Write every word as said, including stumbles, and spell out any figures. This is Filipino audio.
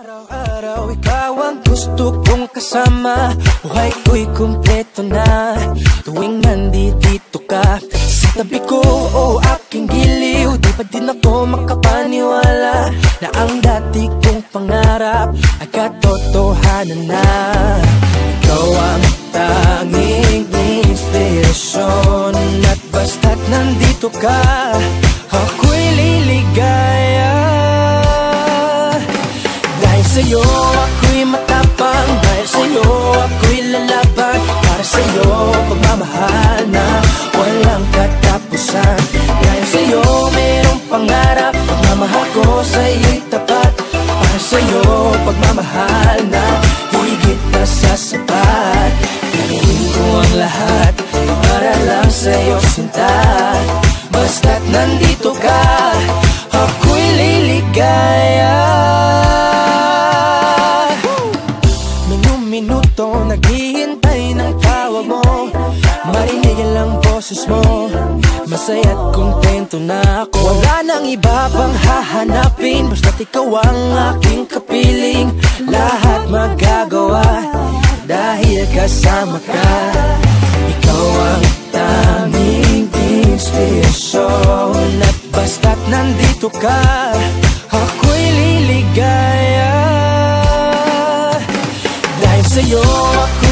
Araw-araw ikaw ang gusto kong kasama. Buhay ko'y kumpleto na tuwing nandito ka sa tabi ko o aking giliw. Di pa din ako makapaniwala na ang dati kong pangarap ay katotohanan na. Ikaw ang tanging inspirasyon at basta't nandito ka, ako'y liligaya. Dahil sa'yo ako'y matapang, dahil sa'yo ako'y lalaban. Para sa'yo pagmamahal na walang katapusan. Dahil sa'yo mayroong pangarap, pagmamahal ko sa'yo'y tapat. Para sa'yo pagmamahal na higit na sasapat. Gagawin ko ang lahat para lang sa'yo sinta. Basta't nandito ka, ako'y liligaya. Minuto naghihintay ng tawag mo, marinig ang boses mo, masaya't kontento na ako. Wala nang iba pang hahanapin, basta't ikaw ang aking kapiling. Lahat magagawa dahil kasama ka. Ikaw ang tanging inspirasyon at basta't nandito ka, ako'y liligaya. Dahil sa'yo ako